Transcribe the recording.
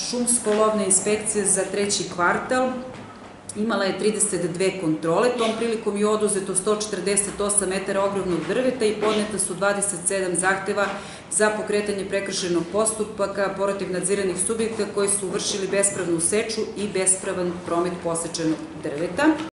Šumsko-lovna inspekcija za treći kvartal imala je 32 kontrole. Tom prilikom je oduzeto 148 metara ogromnog drveta i podneta su 27 zahteva za pokretanje prekršajnog postupaka protiv nadziranih subjekta koji su vršili bespravnu seču i bespravan promet posečenog drveta.